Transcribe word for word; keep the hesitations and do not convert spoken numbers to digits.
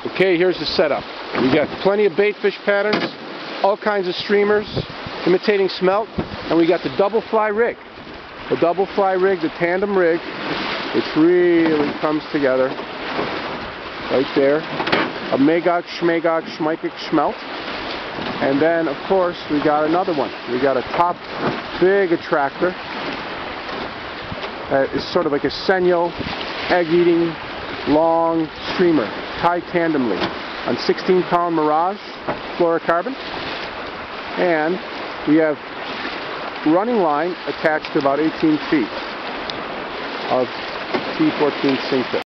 Okay, here's the setup. We got plenty of bait fish patterns, all kinds of streamers, imitating smelt, and we got the double fly rig. The double fly rig, the tandem rig, which really comes together right there. A Magog, Schmagog, Schmeikig, Schmelt. And then, of course, we got another one. We got a top big attractor. Uh, it's sort of like a Senyo, egg-eating, long streamer, tied tandemly on sixteen pound Mirage fluorocarbon. And we have running line attached to about eighteen feet of T fourteen sink tip.